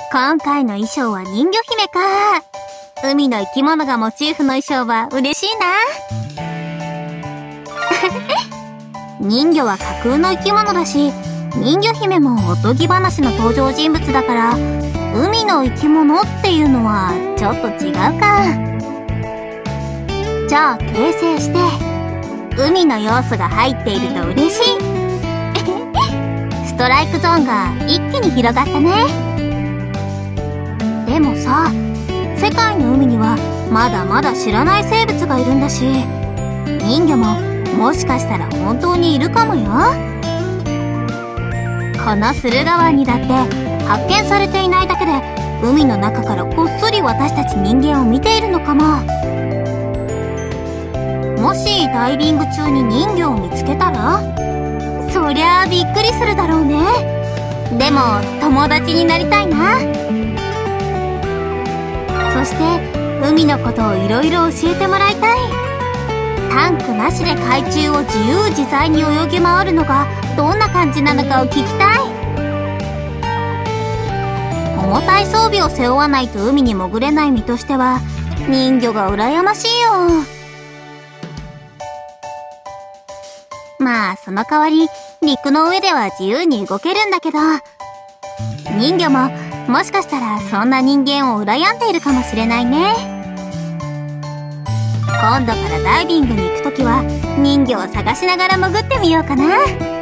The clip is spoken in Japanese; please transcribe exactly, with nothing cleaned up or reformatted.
今回の衣装は人魚姫か。海の生き物がモチーフの衣装は嬉しいな。人魚は架空の生き物だし、人魚姫もおとぎ話の登場人物だから、海の生き物っていうのはちょっと違うか。じゃあ訂正して、海の要素が入っていると嬉しい。ストライクゾーンが一気に広がったね。でもさ、世界の海にはまだまだ知らない生物がいるんだし、人魚ももしかしたら本当にいるかもよ。この駿河湾にだって発見されていないだけで、海の中からこっそり私たち人間を見ているのかも。もしダイビング中に人魚を見つけたら、そりゃあびっくりするだろうね。でも友達になりたいな。そして海のことをいろいろ教えてもらいたい。タンクなしで海中を自由自在に泳ぎ回るのがどんな感じなのかを聞きたい。重たい装備を背負わないと海に潜れない身としては、人魚が羨ましいよ。まあその代わり陸の上では自由に動けるんだけど、人魚ももしかしたらそんな人間を羨んでいるかもしれないね。今度からダイビングに行くときは人魚を探しながら潜ってみようかな。